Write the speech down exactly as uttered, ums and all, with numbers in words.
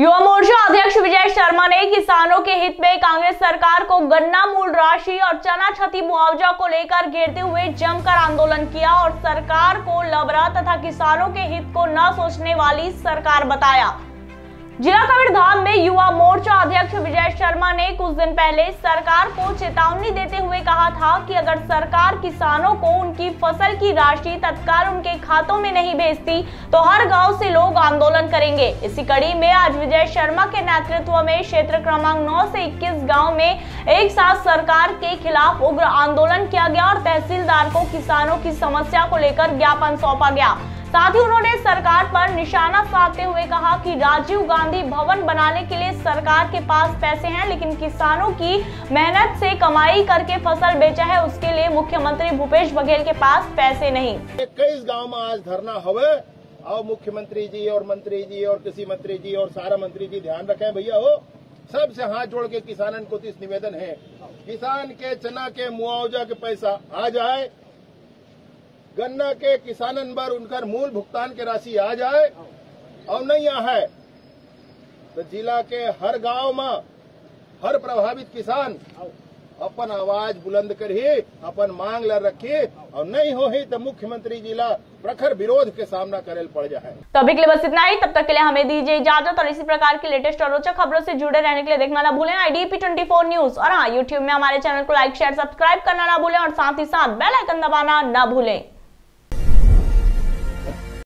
युवा मोर्चा अध्यक्ष विजय शर्मा ने किसानों के हित में कांग्रेस सरकार को गन्ना मूल राशि और चना क्षति मुआवजा को लेकर घेरते हुए जमकर आंदोलन किया और सरकार को लबरा तथा किसानों के हित को न सोचने वाली सरकार बताया। जिला कबीरधाम में युवा मोर्चा अध्यक्ष विजय शर्मा ने कुछ दिन पहले सरकार को चेतावनी देते हुए कहा था कि अगर सरकार किसानों को उनकी फसल की राशि तत्काल उनके खातों में नहीं भेजती तो हर गांव से लोग आंदोलन करेंगे। इसी कड़ी में आज विजय शर्मा के नेतृत्व में क्षेत्र क्रमांक नौ से इक्कीस गाँव में एक साथ सरकार के खिलाफ उग्र आंदोलन किया गया और तहसीलदार को किसानों की समस्या को लेकर ज्ञापन सौंपा गया। साथ ही उन्होंने सरकार पर निशाना साधते हुए कहा कि राजीव गांधी भवन बनाने के लिए सरकार के पास पैसे हैं, लेकिन किसानों की मेहनत से कमाई करके फसल बेचा है उसके लिए मुख्यमंत्री भूपेश बघेल के पास पैसे नहीं। इक्कीस गांव में आज धरना हुए और मुख्यमंत्री जी और मंत्री जी और कृषि मंत्री जी और सारा मंत्री जी ध्यान रखें भैया हो, सबसे हाथ जोड़ के किसानन को इस निवेदन है, किसान के चना के मुआवजा के पैसा आ जाए, गन्ना के किसानन पर उनका मूल भुगतान की राशि आ जाए और नहीं आ है तो जिला के हर गांव में हर प्रभावित किसान अपन आवाज बुलंद कर ही अपन मांग ला रखी और नहीं हो ही तो मुख्यमंत्री जिला प्रखर विरोध के सामना करे पड़ जाए। तो अभी के लिए बस इतना ही, तब तक के लिए हमें दीजिए इजाजत और इसी प्रकार की लेटेस्ट और रोचक खबरों से जुड़े रहने के लिए देखना ना भूलें I D P twenty four news और हाँ यूट्यूब में हमारे चैनल को लाइक शेयर सब्सक्राइब करना ना भूलें और साथ ही साथ बेल आइकन दबाना ना भूलें।